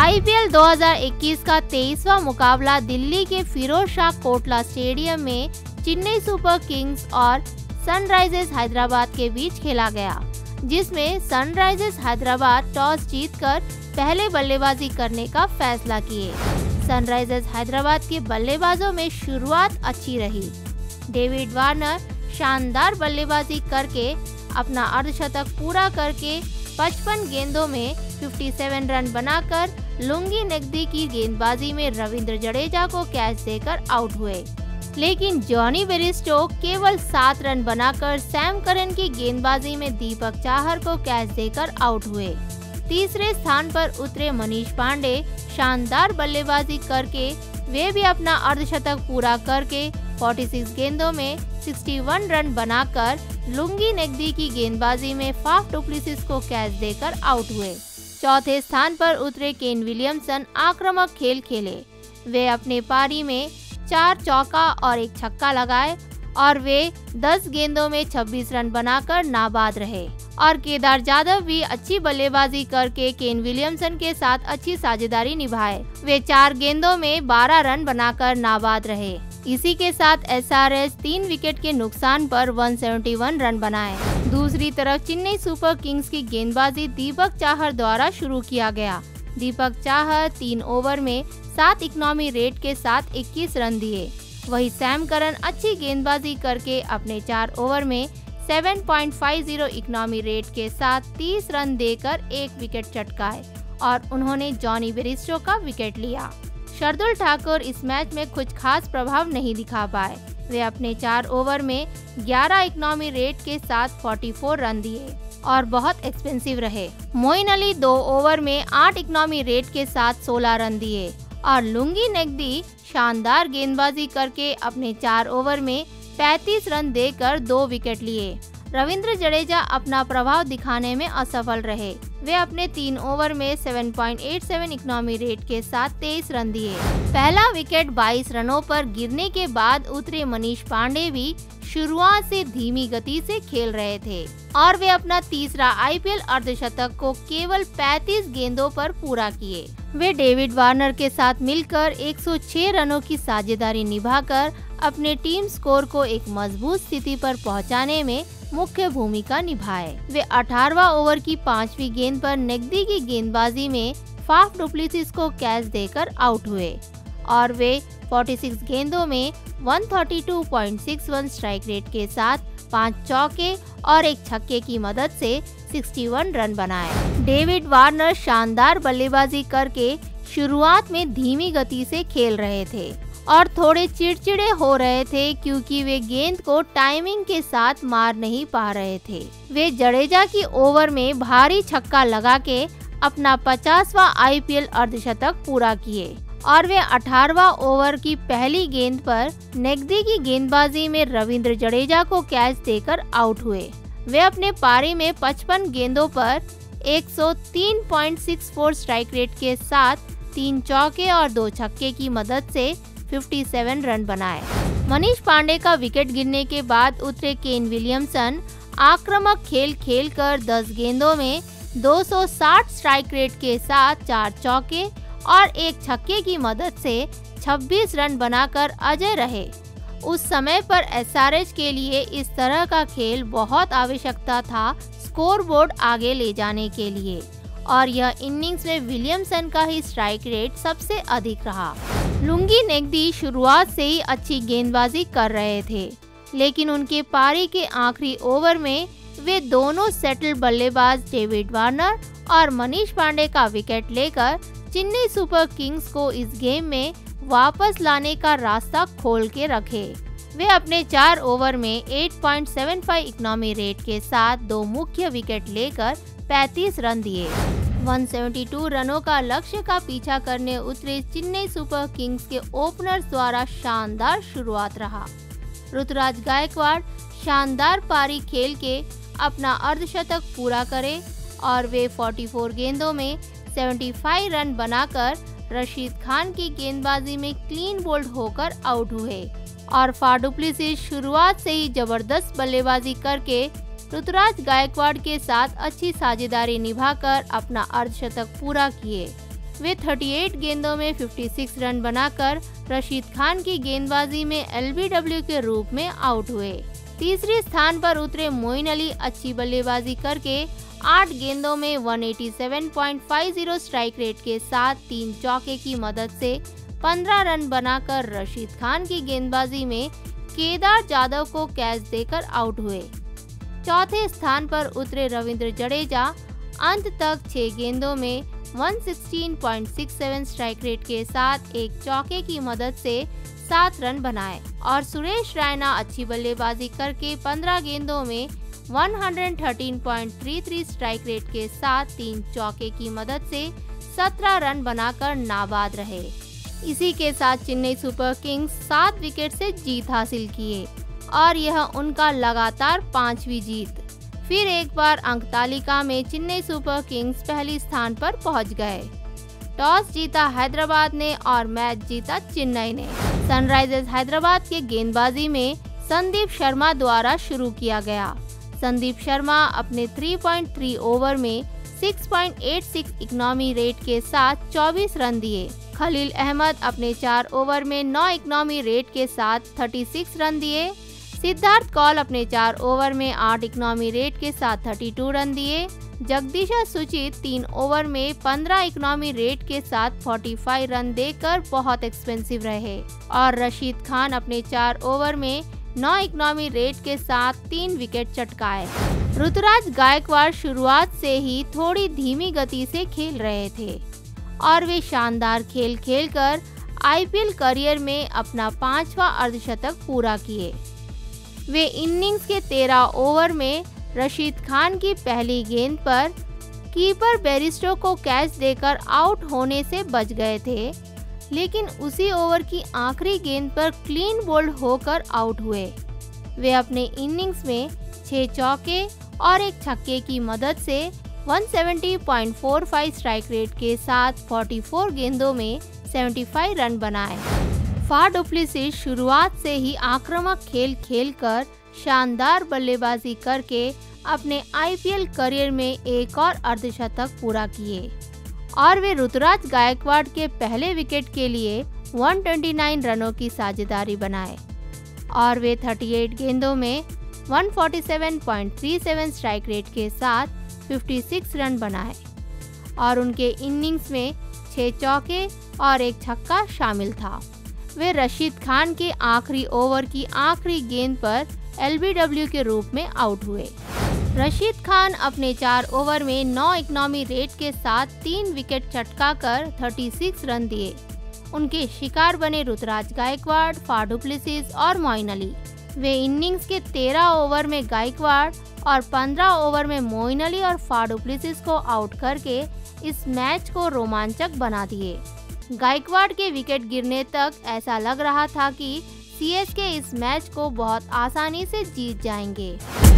IPL 2021 का 23वां मुकाबला दिल्ली के फिरोजशाह कोटला स्टेडियम में चेन्नई सुपर किंग्स और सनराइजर्स हैदराबाद के बीच खेला गया, जिसमें सनराइजर्स हैदराबाद टॉस जीतकर पहले बल्लेबाजी करने का फैसला किए। सनराइजर्स हैदराबाद के बल्लेबाजों में शुरुआत अच्छी रही। डेविड वार्नर शानदार बल्लेबाजी करके अपना अर्धशतक पूरा करके 55 गेंदों में 57 रन बनाकर लुंगी नकदी की गेंदबाजी में रविंद्र जडेजा को कैच देकर आउट हुए। लेकिन जॉनी बेयरस्टो केवल 7 रन बनाकर सैम करन की गेंदबाजी में दीपक चाहर को कैच देकर आउट हुए। तीसरे स्थान पर उतरे मनीष पांडे शानदार बल्लेबाजी करके वे भी अपना अर्धशतक पूरा करके 46 गेंदों में 61 रन बनाकर लुंगी नकदी की गेंदबाजी में फाफ डुप्लेसिस को कैच देकर आउट हुए। चौथे स्थान पर उतरे केन विलियमसन आक्रामक खेल खेले। वे अपने पारी में 4 चौका और 1 छक्का लगाए और वे 10 गेंदों में 26 रन बनाकर नाबाद रहे। और केदार जाधव भी अच्छी बल्लेबाजी करके केन विलियमसन के साथ अच्छी साझेदारी निभाए। वे 4 गेंदों में 12 रन बनाकर नाबाद रहे। इसी के साथ एसआरएच 3 विकेट के नुकसान पर 171 रन बनाए। दूसरी तरफ चेन्नई सुपर किंग्स की गेंदबाजी दीपक चाहर द्वारा शुरू किया गया। दीपक चाहर 3 ओवर में 7 इकोनॉमी रेट के साथ 21 रन दिए। वही सैम करन अच्छी गेंदबाजी करके अपने 4 ओवर में 7.50 इकोनॉमी रेट के साथ 30 रन देकर 1 विकेट चटकाए और उन्होंने जॉनी बेयरस्टो का विकेट लिया। शार्दुल ठाकुर इस मैच में कुछ खास प्रभाव नहीं दिखा पाए। वे अपने 4 ओवर में 11 इकोनॉमी रेट के साथ 44 रन दिए और बहुत एक्सपेंसिव रहे। मोइन अली 2 ओवर में 8 इकोनॉमी रेट के साथ 16 रन दिए और लुंगी नकदी शानदार गेंदबाजी करके अपने 4 ओवर में 35 रन देकर 2 विकेट लिए। रविंद्र जडेजा अपना प्रभाव दिखाने में असफल रहे। वे अपने 3 ओवर में 7.87 इकोनॉमी रेट के साथ 23 रन दिए। पहला विकेट 22 रनों पर गिरने के बाद उतरे मनीष पांडे भी शुरुआत से धीमी गति से खेल रहे थे और वे अपना तीसरा आईपीएल अर्धशतक को केवल 35 गेंदों पर पूरा किए। वे डेविड वार्नर के साथ मिलकर 106 रनों की साझेदारी निभाकर अपने टीम स्कोर को एक मजबूत स्थिति पर पहुंचाने में मुख्य भूमिका निभाए। वे 18वां ओवर की 5वीं गेंद पर नकदी की गेंदबाजी में फाफ डुप्लेसिस को कैच देकर आउट हुए और वे 46 गेंदों में 132.61 स्ट्राइक रेट के साथ 5 चौके और 1 छक्के की मदद से 61 रन बनाए। डेविड वार्नर शानदार बल्लेबाजी करके शुरुआत में धीमी गति से खेल रहे थे और थोड़े चिड़चिड़े हो रहे थे क्योंकि वे गेंद को टाइमिंग के साथ मार नहीं पा रहे थे। वे जडेजा की ओवर में भारी छक्का लगा के अपना 50वां आईपीएल अर्धशतक पूरा किए और वे 18वां ओवर की पहली गेंद पर नकदी की गेंदबाजी में रविंद्र जडेजा को कैच देकर आउट हुए। वे अपने पारी में 55 गेंदों पर 103.64 स्ट्राइक रेट के साथ 3 चौके और 2 छक्के की मदद से 57 रन बनाए। मनीष पांडे का विकेट गिरने के बाद उतरे केन विलियमसन आक्रामक खेल खेलकर 10 गेंदों में 260 स्ट्राइक रेट के साथ 4 चौके और 1 छक्के की मदद से 26 रन बनाकर अजय रहे। उस समय पर एसआरएच के लिए इस तरह का खेल बहुत आवश्यकता था स्कोरबोर्ड आगे ले जाने के लिए और यह इनिंग्स में विलियमसन का ही स्ट्राइक रेट सबसे अधिक रहा। लुंगी नकदी शुरुआत से ही अच्छी गेंदबाजी कर रहे थे, लेकिन उनके पारी के आखिरी ओवर में वे दोनों सेटल बल्लेबाज डेविड वार्नर और मनीष पांडे का विकेट लेकर चेन्नई सुपर किंग्स को इस गेम में वापस लाने का रास्ता खोल के रखे। वे अपने 4 ओवर में 8.75 इकोनॉमी रेट के साथ 2 मुख्य विकेट लेकर 35 रन दिए। 172 रनों का लक्ष्य का पीछा करने उतरे चेन्नई सुपर किंग्स के ओपनर्स द्वारा शानदार शुरुआत रहा। ऋतुराज गायकवाड़ शानदार पारी खेल के अपना अर्धशतक पूरा करे और वे 44 गेंदों में 75 रन बनाकर रशीद खान की गेंदबाजी में क्लीन बोल्ड होकर आउट हुए और फाफ डुप्लेसिस शुरुआत से ही जबरदस्त बल्लेबाजी करके ऋतुराज गायकवाड़ के साथ अच्छी साझेदारी निभाकर अपना अर्धशतक पूरा किए। वे 38 गेंदों में 56 रन बनाकर रशीद खान की गेंदबाजी में एलबीडब्ल्यू के रूप में आउट हुए। तीसरे स्थान पर उतरे मोइन अली अच्छी बल्लेबाजी करके 8 गेंदों में 187.50 स्ट्राइक रेट के साथ 3 चौके की मदद से 15 रन बनाकर रशीद खान की गेंदबाजी में केदार जाधव को कैच देकर आउट हुए। चौथे स्थान पर उतरे रविंद्र जडेजा अंत तक 6 गेंदों में 116.67 स्ट्राइक रेट के साथ एक चौके की मदद से 7 रन बनाए और सुरेश रैना अच्छी बल्लेबाजी करके 15 गेंदों में 113.33 स्ट्राइक रेट के साथ 3 चौके की मदद से 17 रन बनाकर नाबाद रहे। इसी के साथ चेन्नई सुपर किंग्स 7 विकेट से जीत हासिल किए और यह उनका लगातार 5वीं जीत। फिर एक बार अंक तालिका में चेन्नई सुपर किंग्स पहली स्थान पर पहुंच गए। टॉस जीता हैदराबाद ने और मैच जीता चेन्नई ने। सनराइजर्स हैदराबाद के गेंदबाजी में संदीप शर्मा द्वारा शुरू किया गया। संदीप शर्मा अपने 3.3 ओवर में 6.86 इकोनॉमी रेट के साथ 24 रन दिए। खलील अहमद अपने 4 ओवर में 9 इकोनॉमी रेट के साथ 36 रन दिए। सिद्धार्थ कौल अपने 4 ओवर में 8 इकोनॉमी रेट के साथ 32 रन दिए। जगदीशा सुचित 3 ओवर में 15 इकोनॉमी रेट के साथ 45 रन देकर बहुत एक्सपेंसिव रहे और रशीद खान अपने 4 ओवर में 9 इकोनॉमी रेट के साथ 3 विकेट चटकाए। ऋतुराज गायकवाड़ शुरुआत से ही थोड़ी धीमी गति से खेल रहे थे और वे शानदार खेल खेलकर आईपीएल करियर में अपना 5वां अर्धशतक पूरा किए। वे इनिंग्स के 13 ओवर में रशीद खान की पहली गेंद पर कीपर बेरिस्टो को कैच देकर आउट होने से बच गए थे, लेकिन उसी ओवर की आखिरी गेंद पर क्लीन बोल्ड होकर आउट हुए। वे अपने इनिंग्स में 6 चौके और एक छक्के की मदद से 170.45 स्ट्राइक रेट के साथ 44 गेंदों में 75 रन बनाए। फाफ डु प्लेसिस शुरुआत से ही आक्रामक खेल खेलकर शानदार बल्लेबाजी करके अपने आईपीएल करियर में एक और अर्धशतक पूरा किए और वे ऋतुराज गायकवाड़ के पहले विकेट के लिए 129 रनों की साझेदारी बनाए और वे 38 गेंदों में 147.37 स्ट्राइक रेट के साथ 56 रन बनाए और उनके इनिंग्स में 6 चौके और एक छक्का शामिल था। वे रशीद खान के आखिरी ओवर की आखिरी गेंद पर एलबीडब्ल्यू के रूप में आउट हुए। रशीद खान अपने 4 ओवर में 9 इकोनॉमी रेट के साथ 3 विकेट चटकाकर 36 रन दिए। उनके शिकार बने Ruturaj Gaikwad, Faf du Plessis और मोइन अली। वे इनिंग्स के 13 ओवर में गायकवाड़ और 15 ओवर में मोइन अली और फाफ डु प्लेसिस को आउट करके इस मैच को रोमांचक बना दिए। गायकवाड़ के विकेट गिरने तक ऐसा लग रहा था कि सीएसके इस मैच को बहुत आसानी से जीत जाएंगे।